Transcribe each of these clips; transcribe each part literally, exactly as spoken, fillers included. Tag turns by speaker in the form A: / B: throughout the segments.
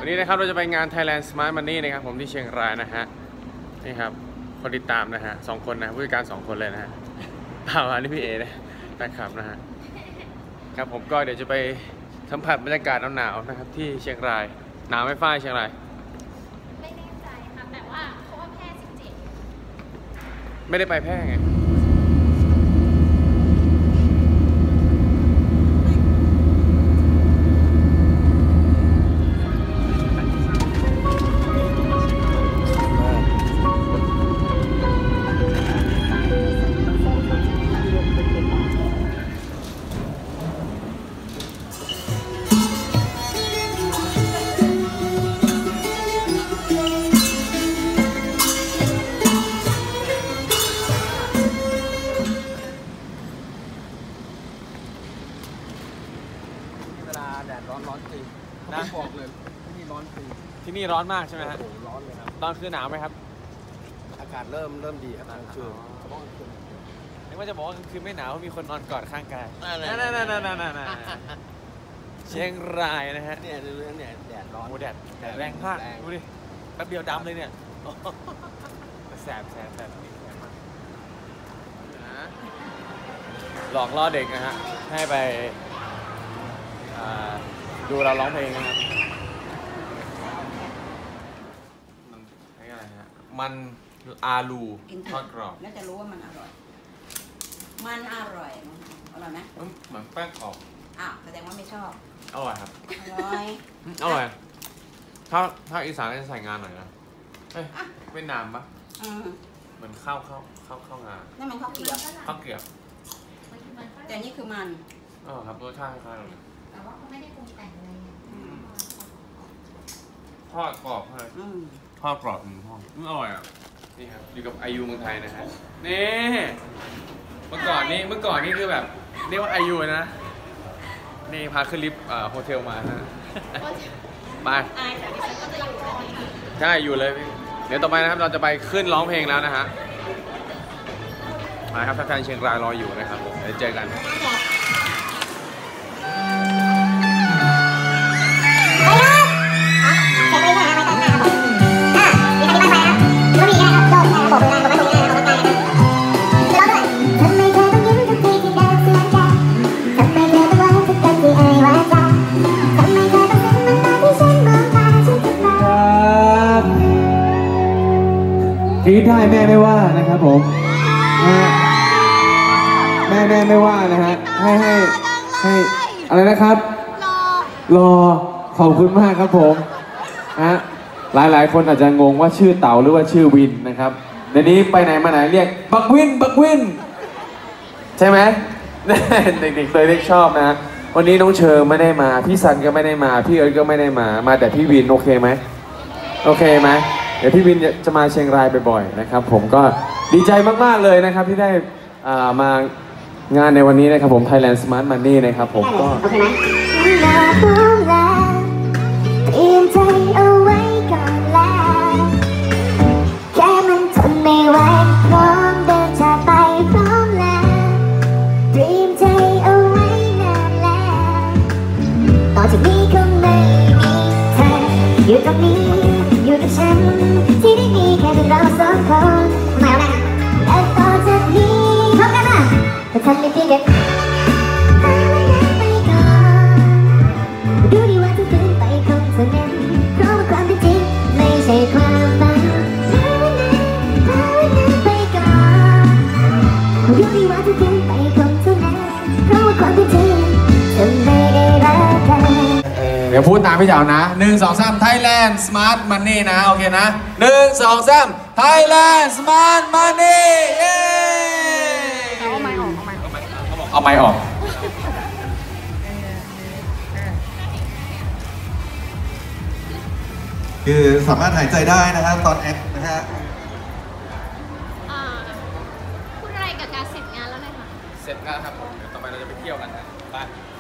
A: วันนี้นะครับเราจะไปงาน Thailand Smart Money นะครับผมที่เชียงรายนะฮะนี่ครับคนติดตามนะฮะสองคนนะผู้จัดการสองคนเลยนะฮะเปล่าอันนี้พี่เอนะแฟนคลับนะฮะครับผมก็เดี๋ยวจะไปสัมผัสบรรยากาศหนาวๆนะครับที่เชียงรายหนาวไม่ฝ้ายเชียงราย
B: ไม่แน่ใจค่ะแต่ว่าเขาว่าแพร่สิบเจ็ด
A: ไม่ได้ไปแพร่ไง
C: แดดร้อนร้อนจริงนะบอกเลยที่นี่ร้อนจริง
A: ที่นี่ร้อนมากใช่ไหมฮะ
C: โอ้ร้อนเลยครับ
A: ตอนคืนหนาวไหมครับ
C: อากาศเริ่มเริ่มดีครับกลางคืนเฉพาะกลางคืน
A: นึกว่าจะบอกว่ากลางคืนไม่หนาวมีคนนอนกอดข้างกาย
C: นั่นนั่นนั่น
A: นั่นเชียงรายนะฮะ
C: เนี่ยเรื่องเนี่ยแดดร้อน
A: โอ้แดดแดดแรงมากดูดิแป๊บเดียวดำเลยเนี่ยแสบแสบแสบหลอกล่อเด็กนะฮะให้ไปดูเราร้องเพลงนะครับมันอะไรฮะมันอาลูทอดกรอบ
D: น่าจะรู้ว่ามันอร่อยมันอร่อยอร่อยไหม
A: เหมือนแป้งกรอบ
D: อ้าวแสดงว่าไม่ชอบ
A: อร่อยครับ
D: อร่อย
A: อร่อยถ้าถ้าอีสานจะใส่งานหน่อยนะเฮ้ยเวียดนามปะเหมือนข้าวข้าวข้าวข้าวงา
D: นั่นมันข้าวเกลียบ
A: ข้าวเกลียบ
D: แต่นี่คือมัน
A: อ๋อครับรสชาติคล้ายๆกัน
B: แต่ว่าเขาไม่ได้ปรุงแต่งอะไร
A: ทอดกรอบเลยทอดกรอบอืมทอดอร่อยอ่ะนี่ครับอยู่กับไอยูเมืองไทยนะฮะนี่เมื่อก่อนนี่เมื่อก่อนนี่คือแบบเรียกว่าไอยูนะนี่พาขึ้นลิฟต์โฮเทลมาฮะไปใช่อยู่เลยเดี๋ยวต่อไปนะครับเราจะไปขึ้นร้องเพลงแล้วนะฮะมาครับแฟนเชียงรายรออยู่นะครับเดี๋ยวเจอกัน
E: กรี๊ดได้แม่ไม่ว่านะครับผมแม่แม่ไม่ว่านะฮะให้ให้ให้อะไรนะครับรอรอขอบคุณมากครับผมฮะหลายหลายคนอาจจะงงว่าชื่อเต๋าหรือว่าชื่อวินนะครับเดี๋ยวนี้ไปไหนมาไหนเรียกบักวินบักวินใช่ไหมเด็กๆเลยเรียกชอบนะวันนี้น้องเชอร์ไม่ได้มาพี่ซันก็ไม่ได้มาพี่เอิร์ธก็ไม่ได้มามาแต่พี่วินโอเคไหมโอเคไหมเดี๋ยวพี่วินจะมาเชียงรายบ่อยๆนะครับผมก็ดีใจมากๆเลยนะครับที่ได้มางานในวันนี้นะครับผม Thailand Smart Money นะครับผมก็โอเคไหมเตรียมใจเอาไว้ก่อนแล้วแค่มันทนไม่ไหวพร้อมเดินจากไปพร้อมแล้วเตรียมใจเอาไว้นานแล้วต่อจากนี้คงไม่มีเธออยู่ตรงนี้อยู่กับฉันที่ได้มีแค่เพียงเราสองคนไม่เอานะและต่อจากนี้พร้อมกันนะถ้าทำไม่เพียงแค่เอาไว้นะไปก่อนดูดีว่าจะตื่นไปคงเท่านั้นเพราะว่าความเป็นจริงไม่ใช่ความฝันเอาไว้นะเอาไว้นะไปก่อนดูดีว่าจะตื่นไปคงเท่านั้นเพราะว่าความเป็นจริงจะไม่ได้รักกันเดี๋ยวพูดตามพี่เจ๋านะหนึ่งสองสาม Thailand Smart Money นะโอเคนะหนึ่งสองสาม Thailand Smart Money เย้เอาไม้ออกเอาไม้ออกเอาไม้ออก
F: คือสามารถหายใจได้นะฮะตอนแอคนะฮะ
B: พูดอะไรกับการเสร็จงานแล้วเลยค่ะ
A: เสร็จแล้วครับผมเดี๋ยวต่อไปเราจะไปเที่ยวกันนะไป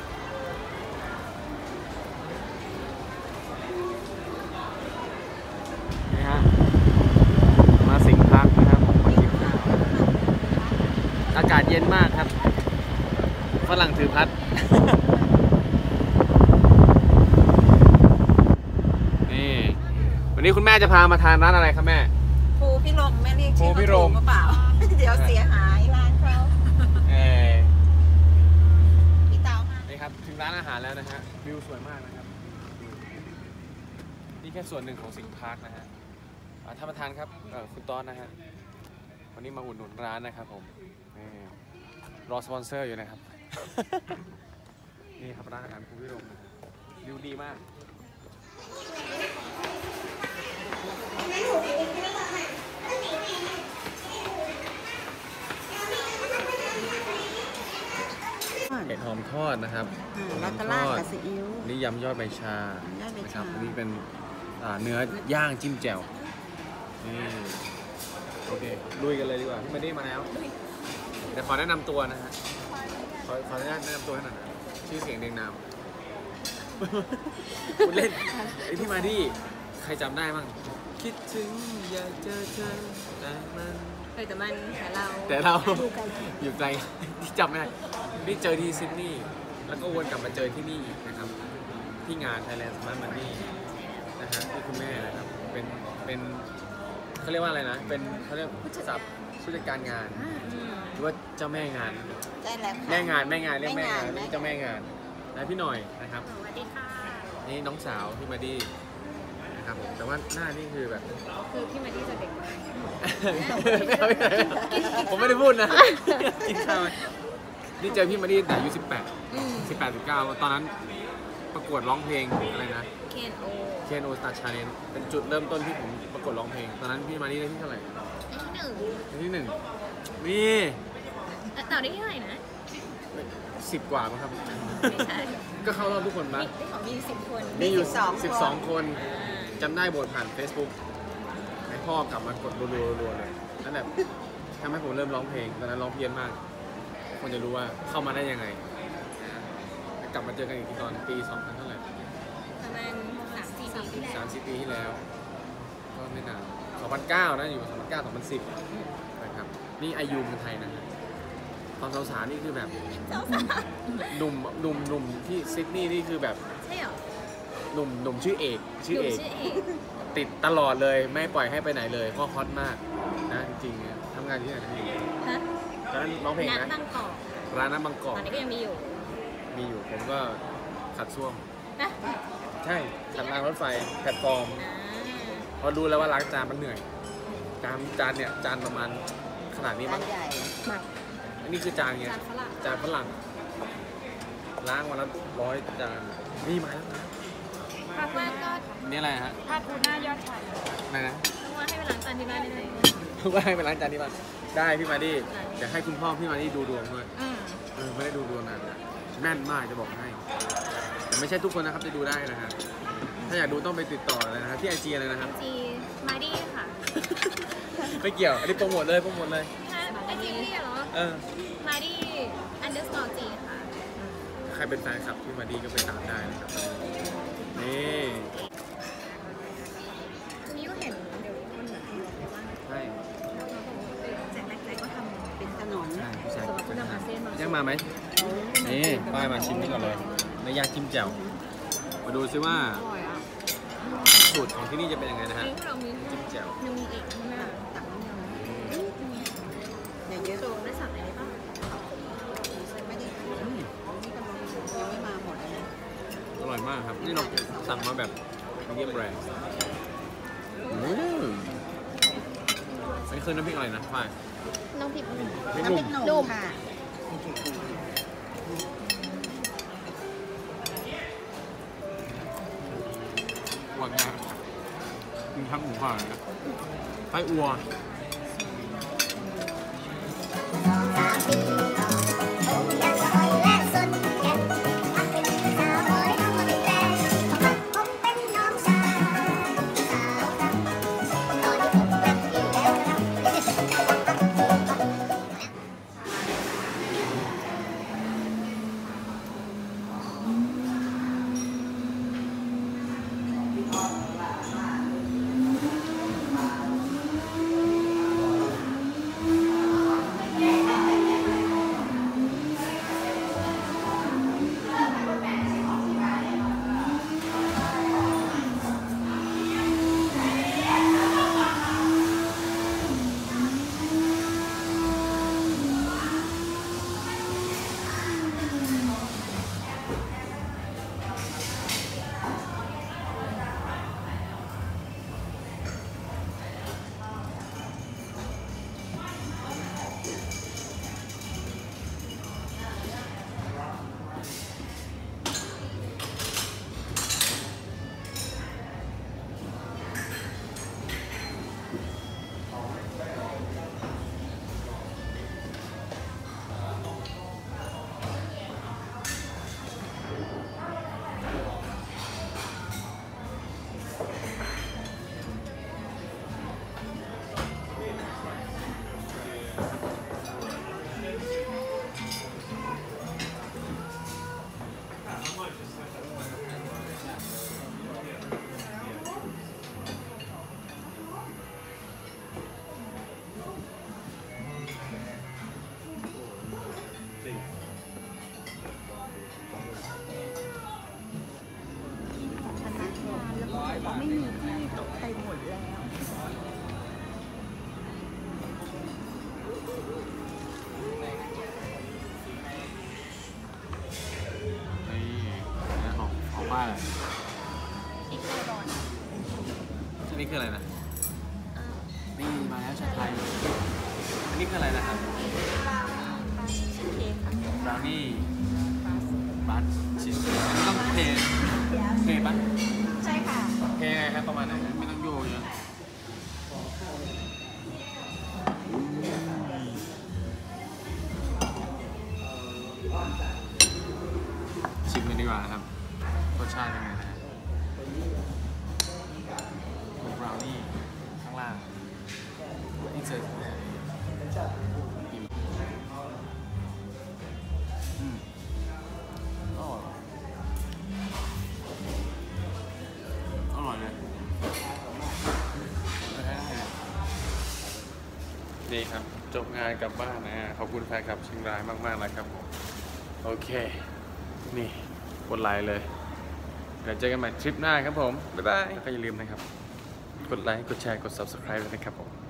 A: นี่ฮะมาสิงห์พักนะครับมากินข้าวอากาศเย็นมากครับฝรั่งถือพัดนี่นี้คุณแม่จะพามาทานร้านอะไรครับแม่
D: ภูพิรมแม่เรียก
A: ภู
D: ชื่อ
A: พิ
D: เขา
A: ร
D: ถู
A: ม
D: กหรือเปล่า เดี๋ยวเสียหายร้านเขา
A: เออ
D: พี่เตาค่ะ
A: นี่ครับถึงร้านอาหารแล้วนะฮะวิวสวยมากนะครับนี่แค่ส่วนหนึ่งของสิงห์พาร์คนะฮะอ่าท่านประธานครับเอ่อคุณต้อนนะฮะวันนี้มาอุดหนุนร้านนะครับผมนี่รอสปอนเซอร์อยู่นะครับ นี่ครับร้านอาหารภูพิรมนะฮะวิวดีมาก เห็ดหอมทอดนะครับ
D: แล้วก็ราดกับซีอิ๊ว
A: นี่ยำยอดใบชาย
D: อดใบ
A: นะค
D: ชา
A: รับอันนี้เป็นอ่าเนื้อย่างจิ้มแจ่วนี่โอเคลุยกันเลยดีกว่าพี่มาดี้มาแล้วเดี๋ยวขอแนะนำตัวนะฮะขอขออนุญาตแนะนำตัวให้หน่อยนะชื่อเสียงเรียงนาม พูดเล่นไอพี่มาดี้ใครจำได้บ้างคิดถึงอยากเจอเธอแต่มัน
D: เออแต่มันแต่เรา
A: แต่เรา อยู่ไกล ที่จำไม่ได้นี่เจอที่ซิดนีย์แล้วก็วนกลับมาเจอที่นี่อีกนะครับที่งาน Thailand Smart Money นะฮะที่คุณแม่นะครับเป็นเป็นเขาเรียกว่าอะไรนะเป็นเขาเรียกผู้จัดผู้จัดการงานหรือว่าเจ้าแม่งาน
D: ได้แล้วค่ะ
A: แม่งานแม่งานเรียกแม่งาน
D: แม่งาน
A: นี่เจ้าแม่งานนะพี่หน่อยนะครับ
B: สวัสดีค่ะ
A: นี่น้องสาวพี่มาดี้นะครับผมแต่ว่าหน้านี่คือแบบ
B: คือพี่มาที่จะเด็กกว่า
A: ผมไม่ได้พูดนะกินข้าวไหมนี่เจอพี่มาดี้แต่อายุสิบแปดสิบแปดสิบเก้าตอนนั้นประกวดร้องเพลงอะไรนะ
B: เคนโอ
A: เคนโอสตาร์ชาเลนเป็นจุดเริ่มต้นที่ผมประกวดร้องเพลงตอนนั้นพี่มาดี้ได้ที่เท่าไหร่
B: ที่หนึ่ง
A: ได้ที่หนึ่งนี่
B: เอ่อต่อได้ที่เท่าไหร่นะ
A: สิบกว่ามั้งครับ
B: ไม่ใช่
A: ก็เข้ารอบทุกคนมา
B: มีได้ของมีสิบคน
A: มีอยู่
D: สิบสอง
A: สิบสอง
D: คน
A: คนจำได้บทผ่าน Facebook ให้พ่อกลับมากดรัวๆเลยนั่นแหละทำให้ผมเริ่มร้องเพลงตอนนั้นร้องเพี้ยนมากคนจะรู้ว่าเข้ามาได้ยังไงกลับมาเจอกันอีกทีตอนปีสองพันเท่าไหร่
B: ประมาณสามสี่ปีที่แล้ว
A: สามสิบปีที่แล้ว ก็ไม่นานสองพันเก้านะอยู่สองพันเก้า สองพันสิบนะครับนี่อายุเมืองไทยนะฮะตอนสาวๆนี่คือแบบหนุ่มหนุ่มหนุ่มที่ซิดนีย์นี่คือแบบ
B: ใช่เหรอ
A: หนุ่มหนุ่มชื่อเอกชื่อ
B: หนู
A: เอก
B: ชื่อเอก
A: ติดตลอดเลยไม่ปล่อยให้ไปไหนเลยเพราะฮอตมากนะจริงๆเนี่ยทำงานที่ไหนนะพี่
B: ฮะ
A: ตอนนั้นร้องเพลง
B: ณ
A: นะ
B: บางกอก
A: ร้านน้ำบางก
B: ต
A: อ
B: อก นนี้ก็ยังมีอยู่
A: มีอยู่ผมก็ขัดส้วม
B: นะ
A: ใช่ขัดรางรถไฟแพลตฟอร์ม
B: อ่า
A: เพราะรู้แล้วว่าล้างจานมันเหนื่อยจานจานเนี่ยจานประมาณขนาดนี้
D: ร้า
A: มั้
D: น
A: ง
D: ใหญ่
A: อันนี้คือจานไง
B: จานฝรั่ง
A: จานฝรั่งล้างวันละร้อยจานนี่มาแล้วนะ
B: ภาคว่าก็
A: นี่อะไรฮะ
B: ภาคกูหน้ายอดชาย
A: อะไรนะ
B: ต้องว่าให้ไปล้างจานที่บ้านได้ไหม
A: ว่าให้ไปล้างจานที่บ้านได้พี่มาดี้เดี๋ยวให้คุณพ่อพี่มาดี้ดูดวงด้วย
B: อืม
A: เออไม่ได้ดูดวงนานแล้วแม่นมากจะบอกให้แต่ไม่ใช่ทุกคนนะครับจะดูได้นะฮะถ้าอยากดูต้องไปติดต่อเลยนะครับที่ไอจีอะไรนะครับ
B: จีมาดี้ค่ะ
A: ไม่เกี่ยวอันนี้โปรโมทเลยโปรโมทเลย
B: ไอจีพี่เหรอ
A: เออ
B: มาดี้ underscore จีค่ะ
A: ใครเป็นแฟนคลับพี่มาดี้ก็ไปตามได้นะครับนี่
B: ทีนี้ก็เห็นเดี๋ยวคนแบบไปว่า
A: ใช่
D: จากแรกๆก็ทำเป็นถนน
A: ใช่ผู้ชาย
B: สำหรับผู้นำอาเซียนมา
A: ยังมาไหมนี่ป้ายมาชิมนี่ก่อนเลยเนื้อย่างจิ้มแจ่วมาดูซิว่า
B: อร่อยอ่ะ
A: สูตรของที่นี่จะเป็นยังไงนะฮะ
B: นี่เรามี
A: จิ้มแจ่ว
B: ยังมีอีกใช่ไหมตักน้ำย
D: อย่างเยอะ
B: ำโจมได้สั่งอะไรได้บ้าง
D: ไม่ได้นี่กำลังยังไม่มาหมดเลยนะ
A: อร่อยมากครับนี่เราสั่งมาแบบมีเดียมแรร์อืมอันนี้คือน้ำพริกอะไรนะฝ้าย
B: น้องผิดมัน
A: พริกหนุ่ม
D: นุ่มค่ะ
A: หวานมากมีทั้งหมูห่อนะไส้อัว
D: ไม่มีที่ตกไปหมดแล้ว
A: นี่ของของบ้านอะไร
B: อีกไอรอน
A: อันนี้คืออะไรนะนี่มาแล้วชาไทยอันนี้คืออะไรนะครับ
B: บราวนี่บาชีสเค้กค่ะ
A: บราวนี่บัตชีสอันนี้ต้องเทเทปะ
B: ใช่ค่ะ
A: เทไงครับประมาณไหนไม่ต้องโยกเยอะชิมกันดีกว่านะครับรสชาติเป็นไงนะฮะเป็นบราวนี่ข้างล่างอินเสิร์ตอืมอร่อยอร่อยเลยดีครับจบงานกลับบ้านนะฮะขอบคุณแฟนคลับเชียงรายมากๆเลยครับผมโอเคนี่กดไลค์เลยเดี๋ยวเจอกันใหม่ทริปหน้าครับผมบ๊ายบายก็อย่าลืมนะครับกดไลค์กดแชร์กด ซับสไครบ์ ด้วยนะครับผม